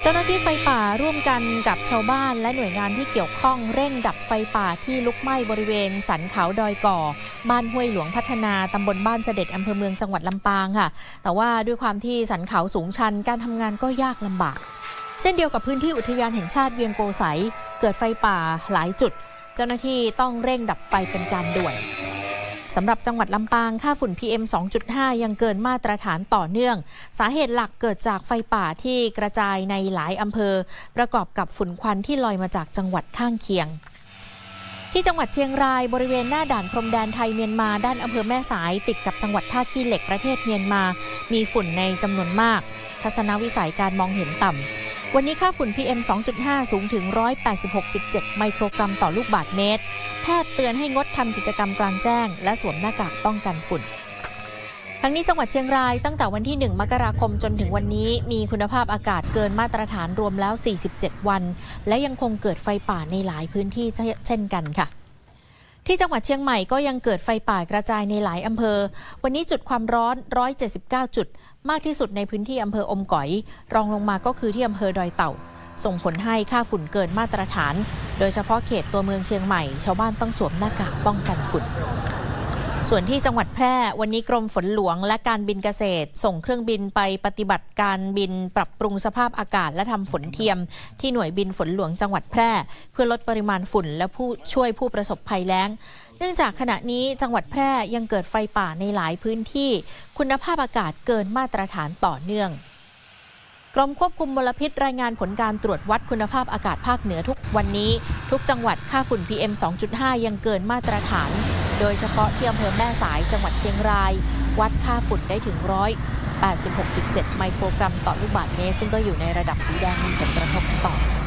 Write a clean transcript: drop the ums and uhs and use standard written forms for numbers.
เจ้าหน้าที่ไฟป่าร่วมกันกับชาวบ้านและหน่วยงานที่เกี่ยวข้องเร่งดับไฟป่าที่ลุกไหม้บริเวณสันเขาดอยก่อบ้านห้วยหลวงพัฒนาตำบลบ้านเสด็จอำเภอเมืองจังหวัดลำปางค่ะแต่ว่าด้วยความที่สันเขาสูงชันการทำงานก็ยากลำบากเช่นเดียวกับพื้นที่อุทยานแห่งชาติเวียงโกสัยเกิดไฟป่าหลายจุดเจ้าหน้าที่ต้องเร่งดับไฟเป็นการด่วนสำหรับจังหวัดลำปางค่าฝุ่น PM 2.5 ยังเกินมาตรฐานต่อเนื่องสาเหตุหลักเกิดจากไฟป่าที่กระจายในหลายอำเภอประกอบกับฝุ่นควันที่ลอยมาจากจังหวัดข้างเคียงที่จังหวัดเชียงรายบริเวณหน้าด่านพรมแดนไทยเมียนมาด้านอำเภอแม่สายติดกับจังหวัดท่าขี้เหล็กประเทศเมียนมามีฝุ่นในจำนวนมากทัศนวิสัยการมองเห็นต่ำวันนี้ค่าฝุ่น PM 2.5 สูงถึง 186.7 ไมโครกรัมต่อลูกบาศก์เมตรแพทย์เตือนให้งดทำกิจกรรมกลางแจ้งและสวมหน้ากากป้องกันฝุ่นทั้งนี้จังหวัดเชียงรายตั้งแต่วันที่ 1 มกราคมจนถึงวันนี้มีคุณภาพอากาศเกินมาตรฐานรวมแล้ว 47 วันและยังคงเกิดไฟป่าในหลายพื้นที่เช่นกันค่ะที่จังหวัดเชียงใหม่ก็ยังเกิดไฟป่ากระจายในหลายอำเภอวันนี้จุดความร้อน179จุดมากที่สุดในพื้นที่อำเภออมก๋อยรองลงมาก็คือที่อำเภอดอยเต่าส่งผลให้ค่าฝุ่นเกินมาตรฐานโดยเฉพาะเขตตัวเมืองเชียงใหม่ชาวบ้านต้องสวมหน้ากากป้องกันฝุ่นส่วนที่จังหวัดแพร่วันนี้กรมฝนหลวงและการบินเกษตรส่งเครื่องบินไปปฏิบัติการบินปรับปรุงสภาพอากาศและทำฝนเทียมที่หน่วยบินฝนหลวงจังหวัดแพร่เพื่อลดปริมาณฝุ่นและช่วยผู้ประสบภัยแล้งเนื่องจากขณะนี้จังหวัดแพร่ยังเกิดไฟป่าในหลายพื้นที่คุณภาพอากาศเกินมาตรฐานต่อเนื่องกรมควบคุมมลพิษรายงานผลการตรวจวัดคุณภาพอากาศภาคเหนือทุกวันนี้ทุกจังหวัดค่าฝุ่น PM 2.5 ยังเกินมาตรฐานโดยเฉพาะที่อำเภอแม่สายจังหวัดเชียงรายวัดค่าฝุ่นได้ถึง186.7 ไมโครกรัมต่อลูกบาศก์เมตรซึ่งก็อยู่ในระดับสีแดงมีผลกระทบต่อ